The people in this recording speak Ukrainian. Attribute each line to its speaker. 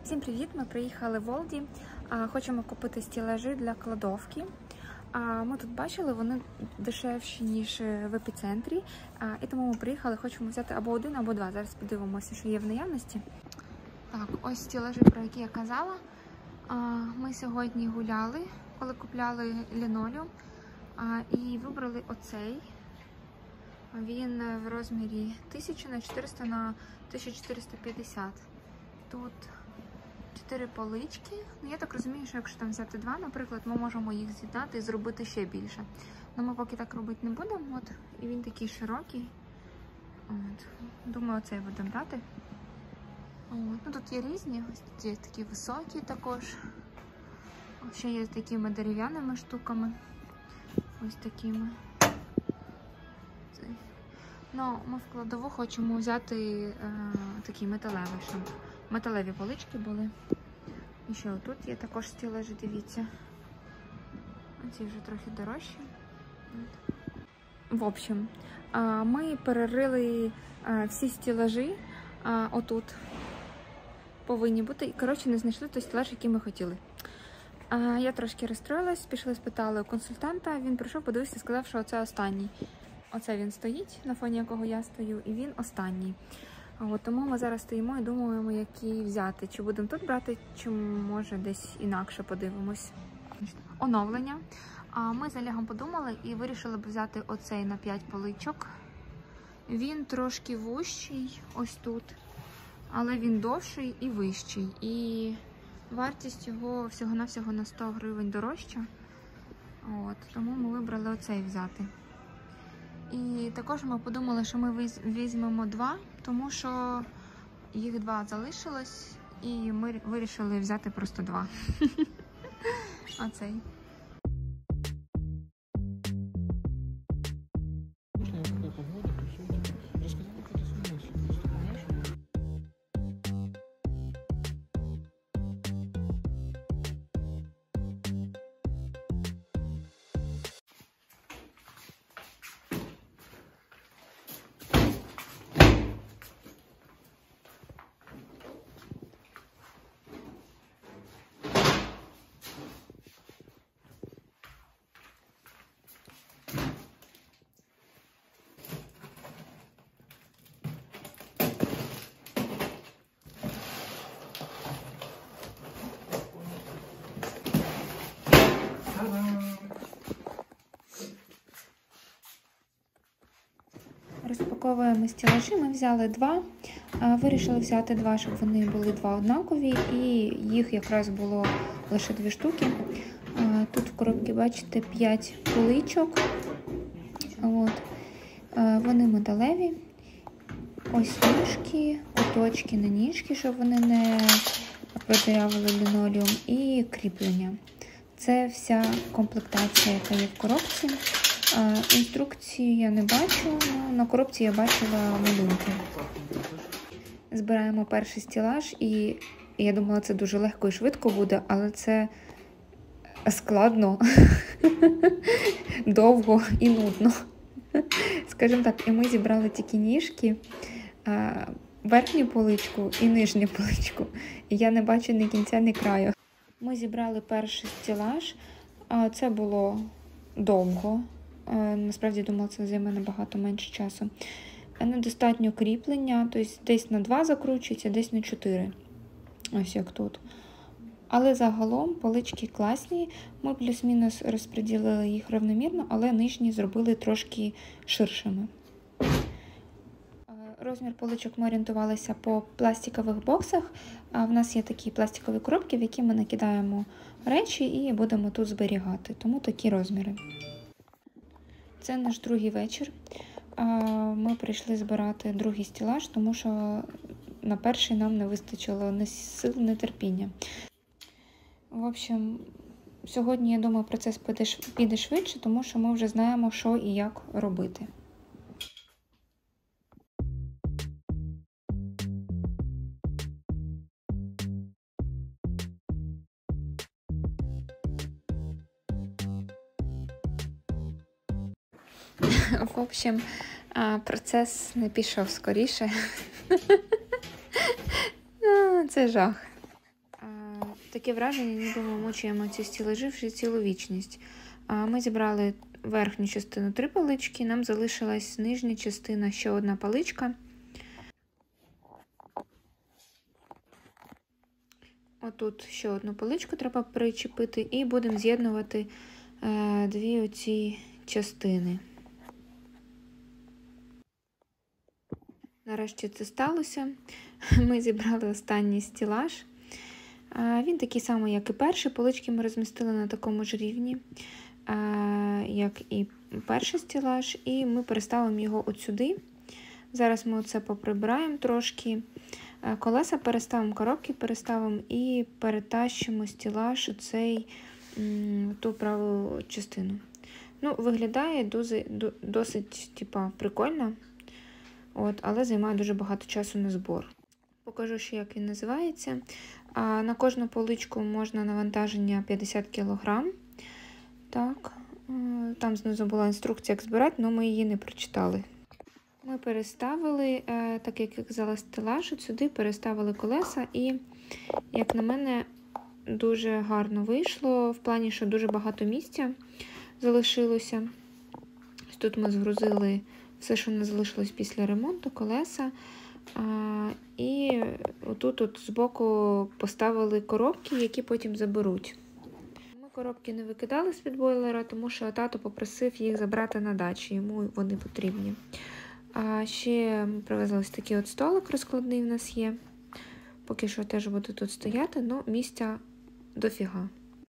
Speaker 1: Всім привіт! Ми приїхали в Олді. Хочемо купити стелажі для кладовки. Ми тут бачили, вони дешевші, ніж в епіцентрі. І тому ми приїхали, хочемо взяти або один, або два. Зараз подивимося, що є в наявності. Так, ось стелажі, про які я казала. Ми сьогодні гуляли, коли купляли лінолеум. І вибрали оцей. Він в розмірі 1000 на 400 на 1450. Тут 4 полички. Ну, я так розумію, що якщо там взяти 2, наприклад, ми можемо їх з'єднати і зробити ще більше. Но ми поки так робити не будемо. От. І він такий широкий. От. Думаю, оцей будемо брати. От. Ну, тут є різні. Ось тут є такі високі також. Ще є з такими дерев'яними штуками. Ось такими. Ну, ми в кладову хочемо взяти такі металеві, щоб металеві полички були. І ще отут є також стелажі, дивіться. Ці вже трохи дорожчі. В общем, ми перерили всі стелажі. Отут повинні бути. І, коротше, не знайшли той стелаж, який ми хотіли. Я трошки розстроїлась, пішли, спитали у консультанта. Він прийшов, подивився, сказав, що це останній. Оце він стоїть, на фоні якого я стою, і він останній. От, тому ми зараз стоїмо і думаємо, який взяти. Чи будемо тут брати, чи може десь інакше подивимось. Оновлення. Ми з Олегом подумали і вирішили б взяти оцей на 5 поличок. Він трошки вущий, ось тут, але він довший і вищий. І вартість його всього-навсього на 100 гривень дорожча. От, тому ми вибрали оцей взяти. І також ми подумали, що ми візьмемо 2, тому що їх 2 залишилось, і ми вирішили взяти просто 2. Оцей. Розпаковуємо стелажі, ми взяли 2, вирішили взяти 2, щоб вони були 2 однакові, і їх якраз було лише 2 штуки. Тут в коробці, бачите, 5 поличок. От. Вони металеві. Ось ніжки, куточки на ніжки, щоб вони не продирявили лінолеум, і кріплення. Це вся комплектація, яка є в коробці. Інструкції я не бачу, але на коробці я бачила малюнки. Збираємо перший стелаж, і я думала, це дуже легко і швидко буде, але це складно, довго і нудно. Скажімо так, і ми зібрали тільки ніжки, верхню поличку і нижню поличку. І я не бачу ні кінця, ні краю. Ми зібрали перший стелаж, це було довго. Насправді, думала, це займе набагато менше часу. Недостатньо кріплення, тобто десь на 2 закручується, десь на 4. Ось як тут. Але загалом полички класні. Ми плюс-мінус розподілили їх рівномірно, але нижні зробили трошки ширшими. Розмір поличок ми орієнтувалися по пластикових боксах. В нас є такі пластикові коробки, в які ми накидаємо речі і будемо тут зберігати. Тому такі розміри. Це наш другий вечір. Ми прийшли збирати другий стелаж, тому що на перший нам не вистачило ні сил, ні терпіння. В общем, сьогодні, я думаю, процес піде швидше, тому що ми вже знаємо, що і як робити. В общем, процес не пішов скоріше. Це жах. Таке враження, ніби ми мучуємо ці стілажі вже цілу вічність. Ми зібрали верхню частину 3 палички, нам залишилась нижня частина ще одна паличка. Отут ще одну паличку треба причепити і будемо з'єднувати дві оці частини. Нарешті це сталося. Ми зібрали останній стілаж. Він такий самий, як і перший. Полички ми розмістили на такому ж рівні, як і перший стілаж. І ми переставимо його от сюди. Зараз ми оце поприбираємо трошки. Колеса переставимо, коробки переставимо і перетащимо стілаж у ту праву частину. Ну, виглядає досить прикольно, але займає дуже багато часу на збор. Покажу ще, як він називається. На кожну поличку можна навантаження 50 кг. Так, там знизу була інструкція, як збирати, але ми її не прочитали. Ми переставили, так як казала, стелаж, сюди переставили колеса і, як на мене, дуже гарно вийшло, в плані, що дуже багато місця залишилося. Тут ми згрузили все, що не залишилось після ремонту, колеса. І отут збоку поставили коробки, які потім заберуть. Ми коробки не викидали з-під бойлера, тому що тато попросив їх забрати на дачі, йому вони потрібні. А ще ми привезли ось такий от столик розкладний в нас є. Поки що теж буде тут стояти, але місця дофіга.